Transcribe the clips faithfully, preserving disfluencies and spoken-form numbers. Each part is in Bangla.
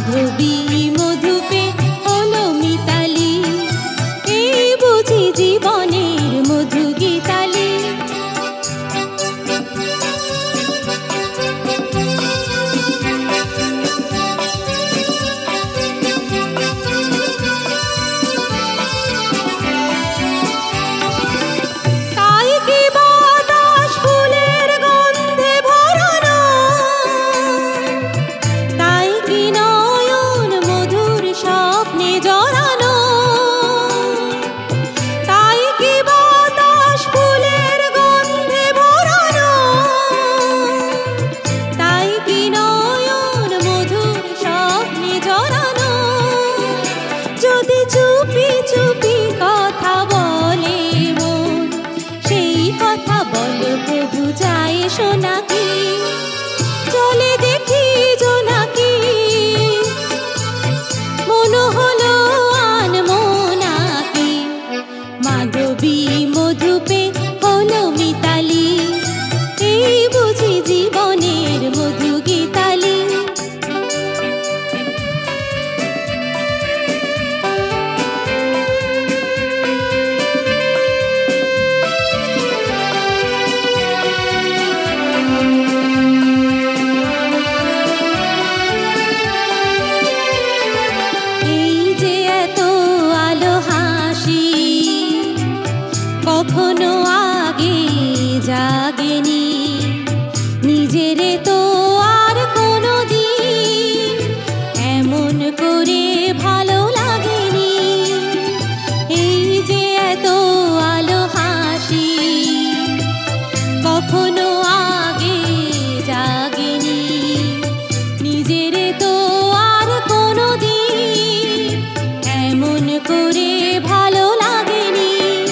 মাধবী মধুপে হলো মিতালি, এই বুঝি জীবনের মধু গীতালি। সোনাকি চলে দেখি জোনাকি, মন হলো আনমনাকি। মাধবী মধুপে হলো মিতালি, এই বুঝি জীবনের মধু গীতালি। কখনো আগে জাগেনি, নিজেরে তো আর কোনো দিন এমন করে ভালো লাগেনি। এই যে এত আলো হাসি কখনো আগে জাগেনি, নিজেরে তো আর কোনো দিন এমন করে ভালো লাগেনি।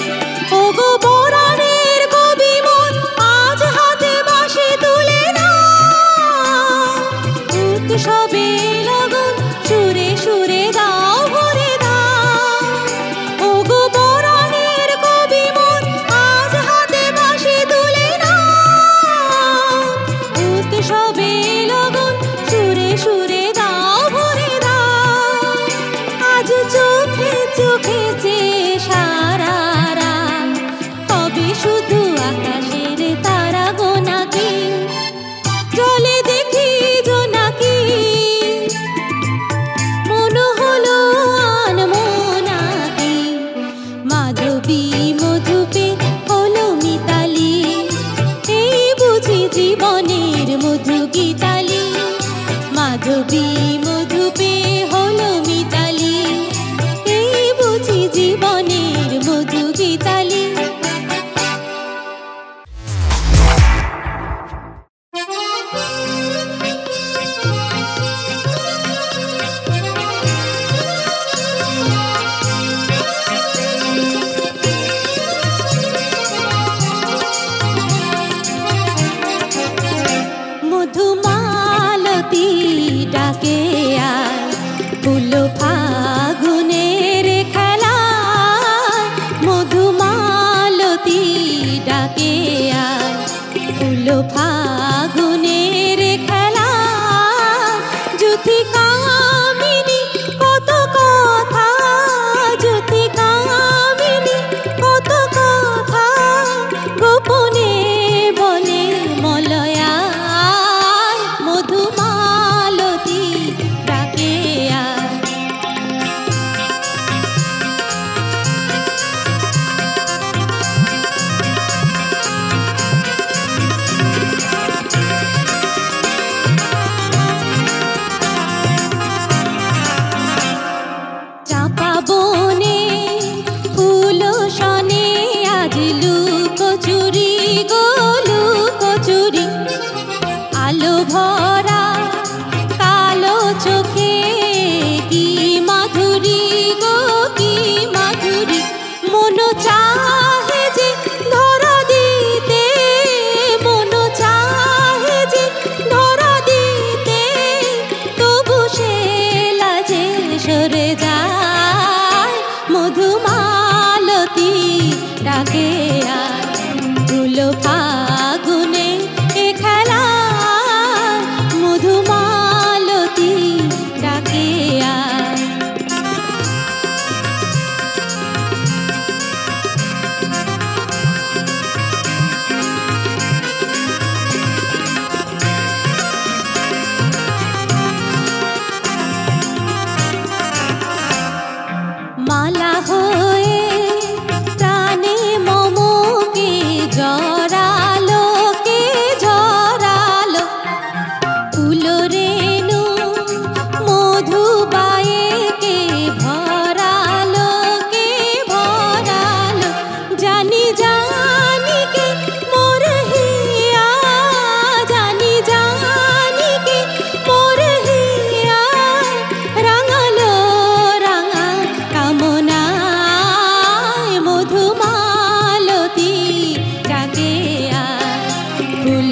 সবে লগন সুরে সুরে দাও ভরে দাও, ওগো বরণের কবি মন আজ হাতে বাঁশি তুলে নাও। উৎসবে লগন সুরে সুরে দাও ভরে দাও, আজ চোখে চোখে যে সারা রাত হবে শুধু আকাশের তারা গোনাকি। চলে দেখি জোনাকি, মন হলো আনমনাকি। মাধবী মধুপে হলো মিতালি, এই বুঝি জীবনের মধু গীতালি। মাধবী মধুপে হলো মিতালি, এই বুঝি জীবনের মধু গীতালি। মধুমালতী ডাকে আয়, ফুল ফাগুনের খেলায়। মধুমালতী ডাকে আয়, ফুল ফাগুনের খেলায়। জ্যোতি কামিনী কত কথা, জ্যোতি কামিনী কত কথা, গোপনে বলে মলয়া। মধুমালতী ডাকে আয়,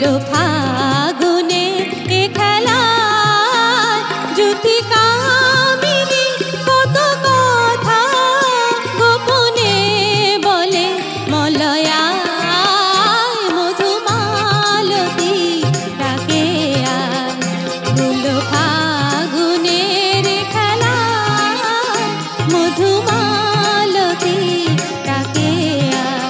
উলো ফাগুনে এ খেলা জ্যোতি কামিনী কত কথা গোপনে বলে মলয়া মধুমালতী ডাকে আয় উলো ফাগুনের খেলা মধুমালতী ডাকে আয়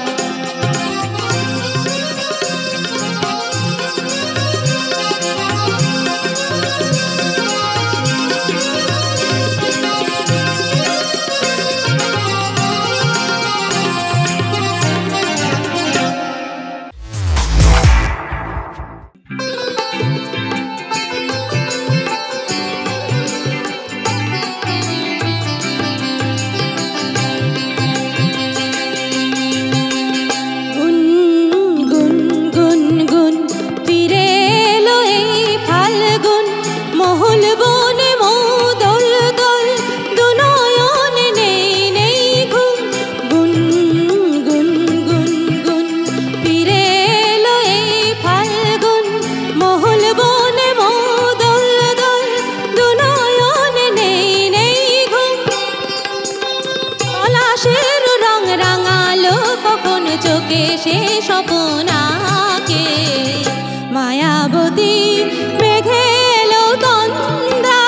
চোখে সে স্বপ্নাকে মায়াবতী মেঘে এলো তন্দ্রা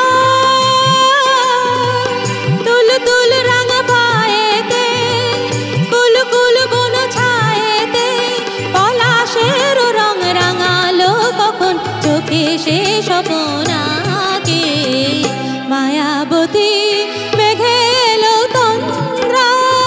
তুল তুল রাঙা পায়েতে কুল কুল বন ছায়েতে পলাশের রং রাঙালো কখন চোখে সে স্বপ্নাকে মায়াবতী মেঘে এলো তন্দ্রা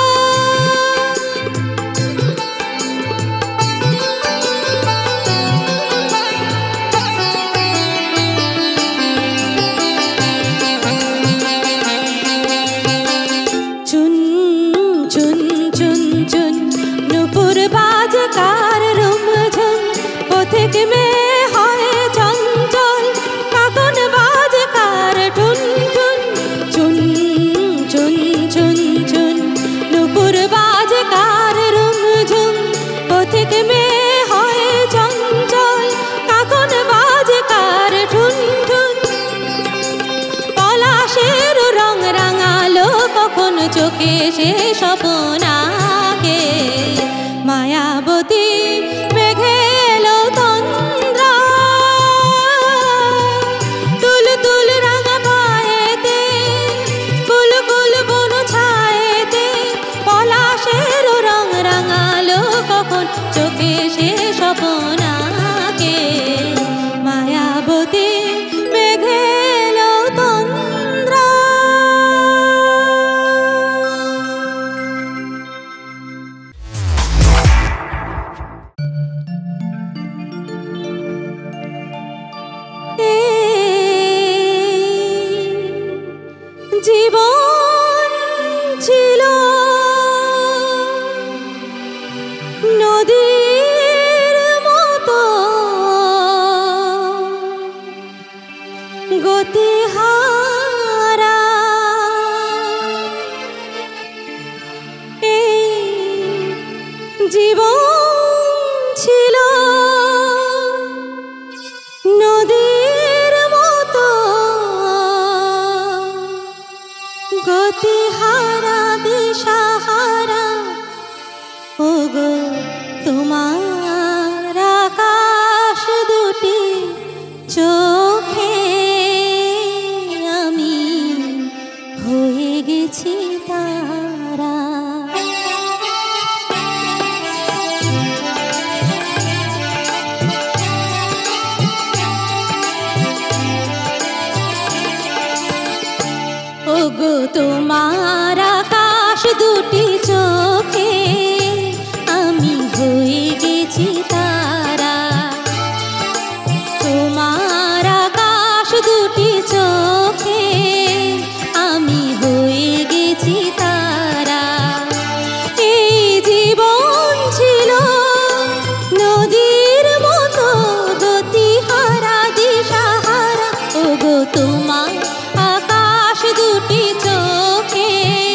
কার রুমঝুম পথিক মে হয় চঞ্চল কাকন বাজে কার ঠুন ঠুন চুন চুন চুন চুন নুপুর বাজে কার রুমঝুম পথিক মে হয় চঞ্চল কাকন বাজে কার ঠুন ঠুন পলাশের রং রাঙালো কখন চোখে সে স্বপ্নাকে মায়াবতী মেঘে এলো তন্দ্রা তুল তুল রাঙা পায়েতে কুল কুল বন ছায়েতে পলাশের রং রাঙালো কখন চোখে সে স্বপ্নাকে মায়াবতী মেঘে এলো তন্দ্রা জীবন ছিল নদীর মতো গতিহারা এই জীবন ছিল নদীর মতো গতিহারা দিশাহারা ওগো তোমার আকাশ দুটি চোখে আমি হয়ে গেছি তারা ওগো তোমার আকাশ দুটি চোখে আমি হয়ে গেছি তারা তোমার আকাশ দুটি চোখে আমি হয়ে গেছি তারা এই জীবন ছিল নদীর মতো গতিহারা দিশাহারা ওগো তোমার আকাশ দুটি চোখে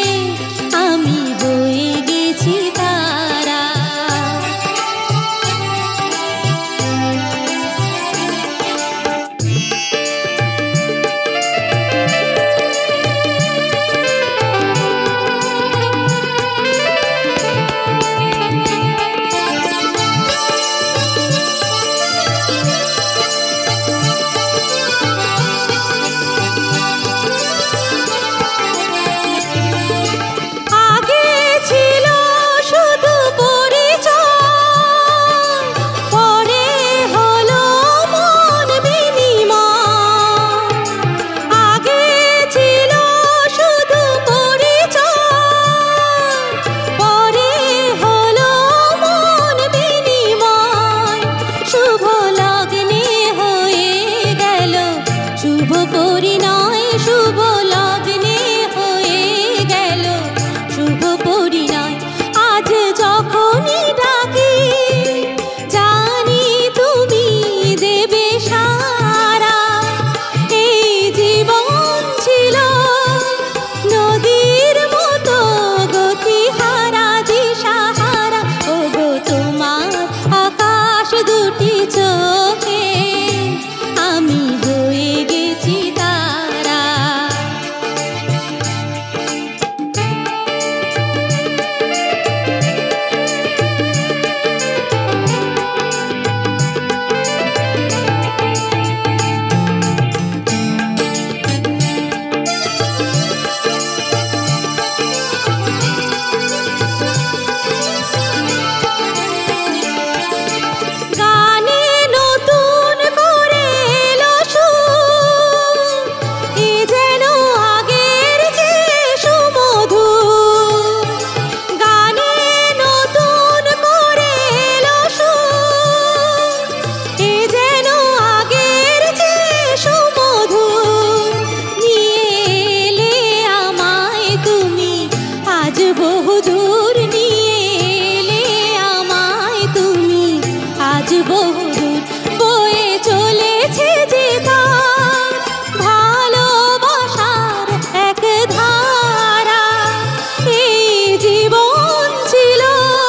বহুদূর বয়ে চলেছে যে তার ভালোবাসার এক ধারা। এই জীবন ছিল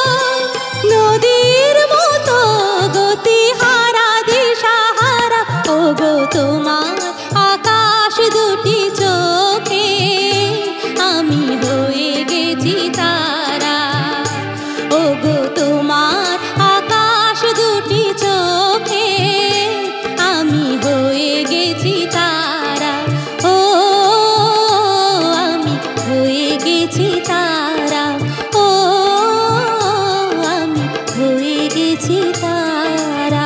নদীর মতো গতিহারা দিশাহারা। ওগো তোমার আকাশ দুটি চোখে আমি হয়ে গেছি তারা। ওগো তোমার আকাশ দুটি চোখে আমি হয়ে গেছি তারা। ও আমি হয়ে গেছি তারা। ও আমি হয়ে গেছি তারা।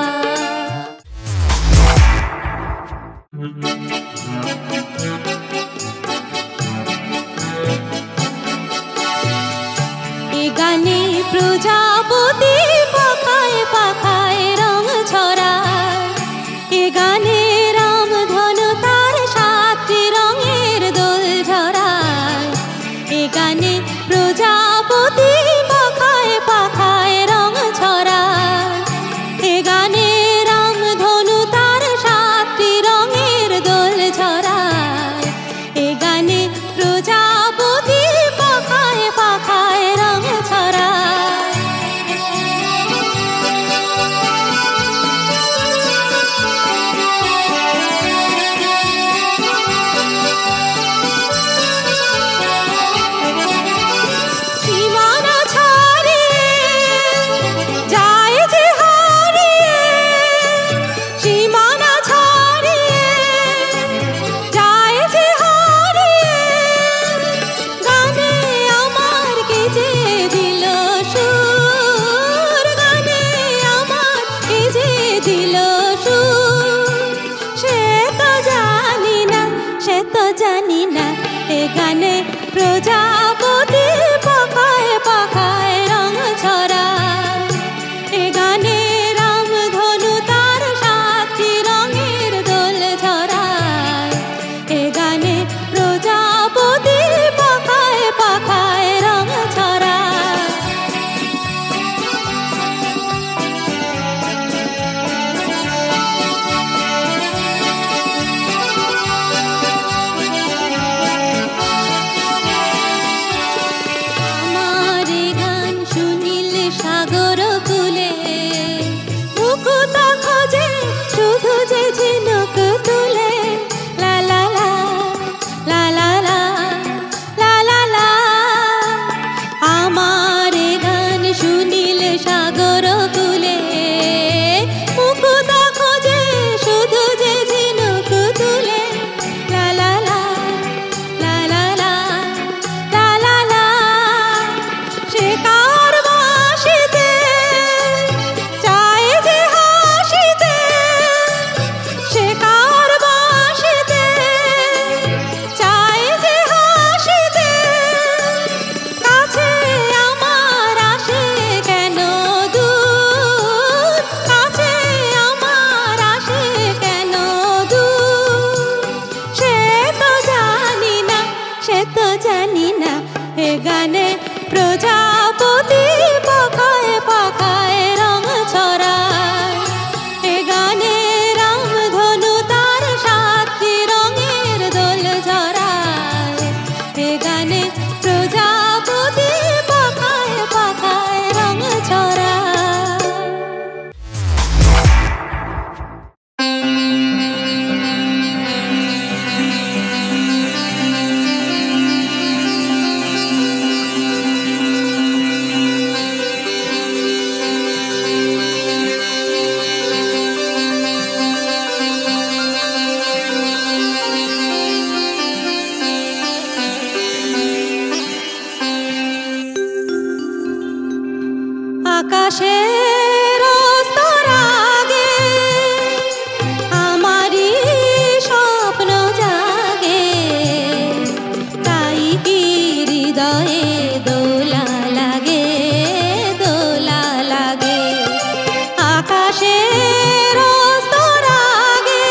এ গানে প্রজাপতি পাখায় পাখায় রং ছড়ায়। এ গানে রামধনু তার সাতটি রঙের দোল ঝরায়। এ গানে প্রজাপতি পাখায় পাখায় রং ছড়ায়। এ গানে রামধনু তার সাতটি রঙের দোল ঝরায়। এ গানে প্রজাপতি পাখায় পাখায় রং ছড়ায়। সীমানা ছাড়িয়ে যায় যে হারিয়ে। সীমানা ছাড়িয়ে যায় যে হারিয়ে। গানে আমার কে যে দিল সুর। গানে আমার কে যে দিল সুর। সে তো জানি না, সে তো জানি না। এ গানে প্রজাপতি পাখায় পাখায় রং ছড়ায়। এ গানে রামধনু তার সাতটি রঙের দোল ঝরায়। এ গানে প্রজাপতি পাখায় পাখায় রং ছড়ায়। আমার এ গান শুনিল সাগর কূলে। মুকুতা খোঁজে শুধু যে ঝিনুক তুলে। লা লা লা লা লা লা লা লা লা। আমার এ গান শুনিল সাগর কূলে। মুকুতা খোঁজে শুধু যে ঝিনুক তুলে। লা লা লা লা লা লা লা লা লা। সে কার বাঁশিতে চায় যে হাসিতে। সে কার বাঁশিতে চায় যে হাসিতে। কাছে আমার আসে কেন দূর। কাছে আমার আসে কেন দূর। সে তো জানি না, সে তো জানি না। এ গানে প্রজাপতি পাখায় পাখায় রং ছড়ায়। এ গানে রামধনু তার সাতটি রঙের দোল ঝরায়। এ গানে প্রজাপতি পাখায় পাখায় রং ছড়ায়। আকাশের স্তর আগে আমারই স্বপ্ন জাগে। তাই কি হৃদয়ে দোলা লাগে, দোলা লাগে। আকাশের স্তর আগে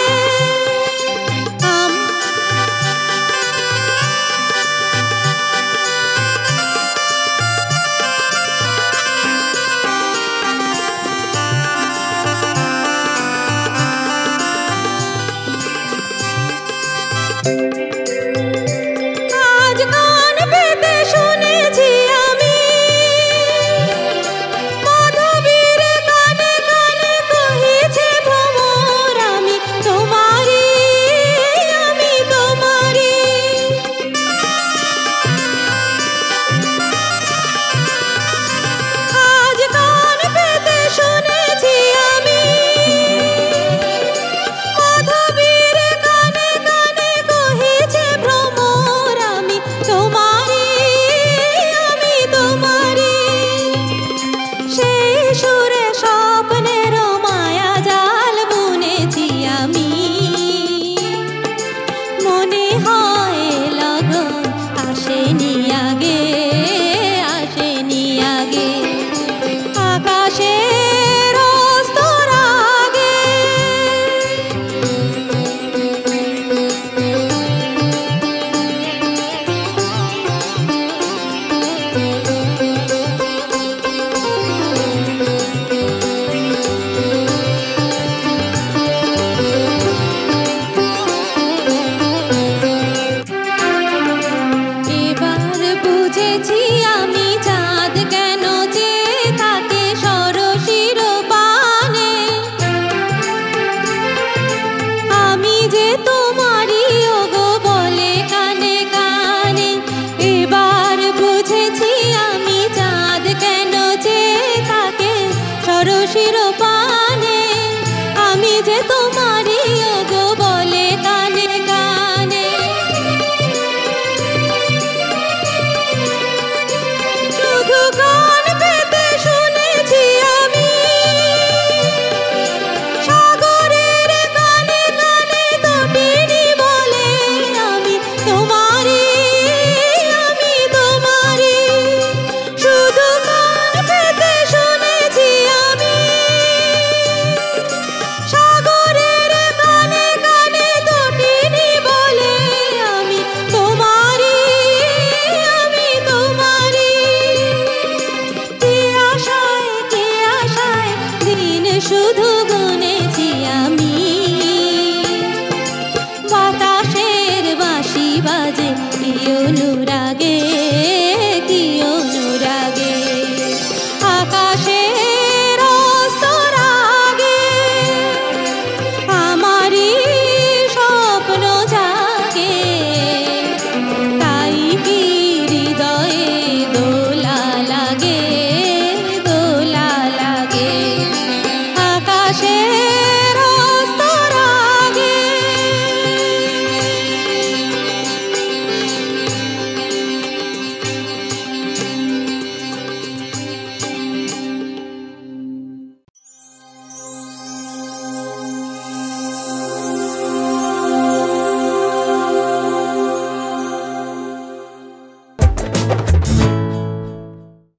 শুধু গুনেছি আমি। বাতাসের বাঁশি বাজে কি অনুরাগে, কি অনুরাগে, আকাশের অস্তরাগে আমারই স্বপ্ন জাগে। তাই কি হৃদয়ে দোলা লাগে, দোলা লাগে, আকাশে